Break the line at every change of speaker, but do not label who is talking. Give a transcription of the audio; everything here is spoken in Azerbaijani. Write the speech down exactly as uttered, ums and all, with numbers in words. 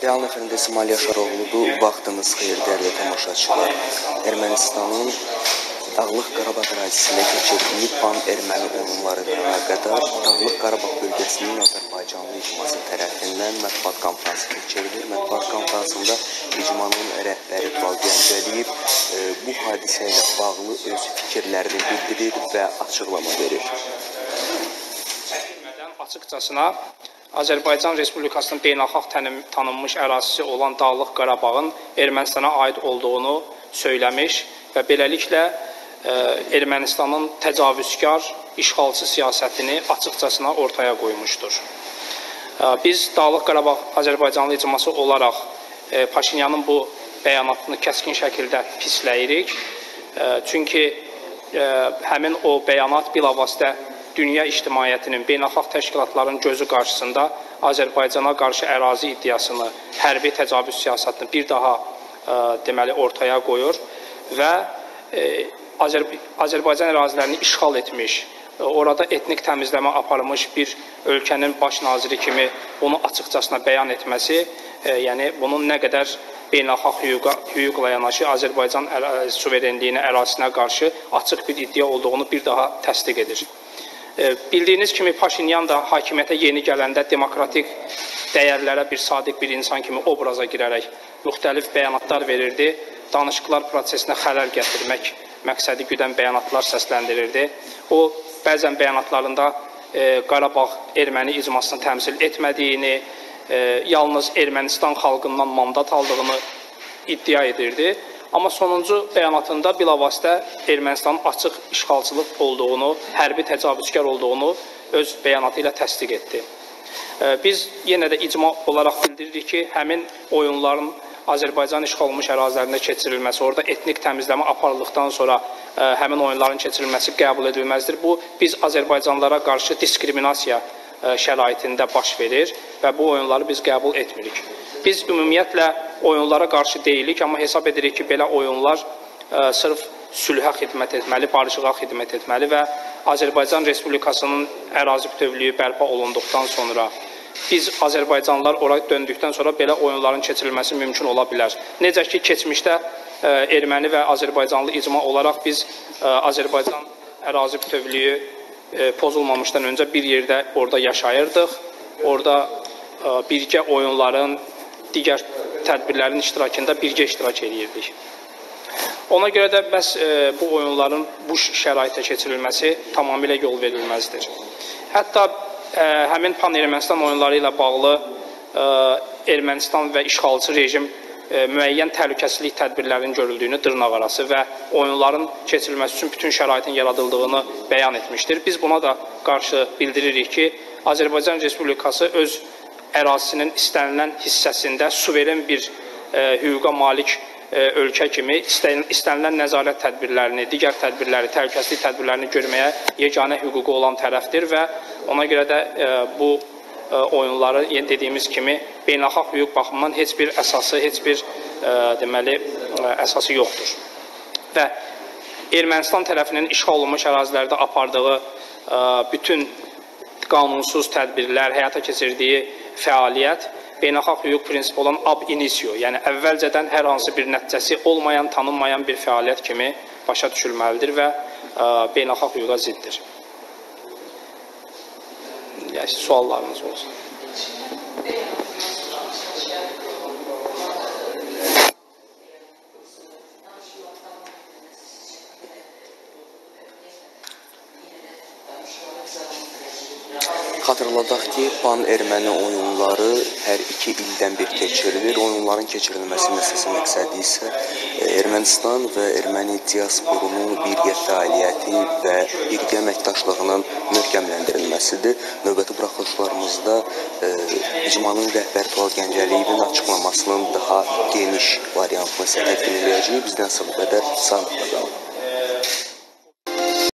Real Nəfərində İsmail Yaşaroğlu'dur. Vaxtınız xeyir, dəyərli tamaşaçılar. Ermənistanın Dağlıq Qarabağ ərazisində keçirdiyi pan-erməni oyunları ilə əlaqədar Dağlıq Qarabağ bölgəsinin Azərbaycanlı icması tərəfindən mətbuat konfransı keçirilir. Mətbuat konfransında icmanın rəhbəri Tural Gəncəliyev bu hadisə ilə bağlı öz fikirlərini bildirir və açıqlama verir.
Açıqcasına Azərbaycan Respublikasının beynəlxalq tanınmış ərazisi olan Dağlıq Qarabağın Ermənistana aid olduğunu söyləmiş və beləliklə Ermənistanın təcavüzkar, işğalçı siyasətini açıqcasına ortaya qoymuşdur. Biz Dağlıq Qarabağ Azərbaycanlı icması olaraq Paşinyanın bu bəyanatını kəskin şəkildə pisləyirik. Çünki həmin o bəyanat bilavasitə dünya ictimaiyyətinin, beynəlxalq təşkilatların gözü qarşısında Azərbaycana qarşı ərazi iddiasını, hərbi təcavüz siyasətini bir daha deməli ortaya qoyur və Azərbaycan ərazilərini işğal etmiş, orada etnik təmizləmə aparılmış bir ölkənin baş naziri kimi bunu açıqcasına bəyan etməsi, yəni bunun nə qədər beynəlxalq hüquqla yanaşı Azərbaycan suverenliyinə, ərazisinə qarşı açıq bir iddia olduğunu bir daha təsdiq edir. Bildiyiniz kimi Paşinyan da hakimiyyətə yeni gələndə demokratik dəyərlərə bir sadiq bir insan kimi obraza girərək müxtəlif bəyanatlar verirdi. Danışıqlar prosesinə xələl gətirmək məqsədi güdən bəyanatlar səsləndirirdi. O, bəzən bəyanatlarında Qarabağ erməni icmasını təmsil etmədiyini, yalnız Ermənistan xalqından mandat aldığını iddia edirdi. Amma sonuncu bəyanatında bilavasitə Ermənistanın açıq işğalçılıq olduğunu, hərbi təcavüzkar olduğunu öz bəyanatı ilə təsdiq etdi. Biz yenə də icma olaraq bildiririk ki, həmin oyunların Azərbaycan işğal olunmuş ərazilərində keçirilməsi, orada etnik təmizləmə aparıldıqdan sonra həmin oyunların keçirilməsi qəbul edilməzdir. Bu, biz Azərbaycanlılara qarşı diskriminasiya şəraitində baş verir və bu oyunları biz qəbul etmirik. Biz ümumiyyətlə oyunlara qarşı deyilik, amma hesab edirik ki, belə oyunlar sırf sülhə xidmət etməli, barışığa xidmət etməli və Azərbaycan Respublikasının ərazi bütövlüyü bərpa olunduqdan sonra, biz Azərbaycanlılar oraya döndükdən sonra belə oyunların keçirilməsi mümkün ola bilər. Necə ki, keçmişdə erməni və Azərbaycanlı icma olaraq biz Azərbaycan ərazi bütövlüyü pozulmamışdan öncə bir yerdə orada yaşayırdıq. Orada birgə oyunların, digər tədbirlərin iştirakında birgə iştirak edirdik. Ona görə də bəs bu oyunların bu şəraitdə keçirilməsi tamamilə yol verilməzdir. Hətta həmin pan-Ermənistan oyunları ilə bağlı Ermənistan və işğalçı rejim müəyyən təhlükəsizlik tədbirlərinin görüldüyünü dırnaq arası və oyunların keçirilməsi üçün bütün şəraitin yaradıldığını bəyan etmişdir. Biz buna da qarşı bildiririk ki, Azərbaycan Respublikası öz ərazisinin istənilən hissəsində suveren bir hüquqa malik ölkə kimi istənilən nəzarət tədbirlərini, digər tədbirləri, təhlükəsizlik tədbirlərini görməyə yeganə hüququ olan tərəfdir və ona görə də bu oyunları dediyimiz kimi beynəlxalq hüquq baxımından heç bir əsası, heç bir deməli əsası yoxdur. Və Ermənistan tərəfinin işğal olunmuş ərazilərdə apardığı bütün qanunsuz tədbirlər, həyata keçirdiyi fəaliyyət beynəlxalq hüquq prinsipi olan ab initio, yəni əvvəlcədən hər hansı bir nəticəsi olmayan, tanınmayan bir fəaliyyət kimi başa düşülməlidir və beynəlxalq hüquqa ziddir. Yəni, suallarınız olsun.
Xatırladaq ki, pan-erməni oyunları hər iki ildən bir keçirilir. Oyunların keçirilməsi əsas məqsədi isə Ermənistan və erməni diasporunun birgə fəaliyyəti və birgə əməkdaşlığının möhkəmləndirilməsidir. Növbəti buraxılışlarımızda icmanın rəhbəri Tural Gəncəliyevin açıqlamasının daha geniş variantını isə təqdim edəcəyik. Bizdən isə bu qədər. Sağ olun.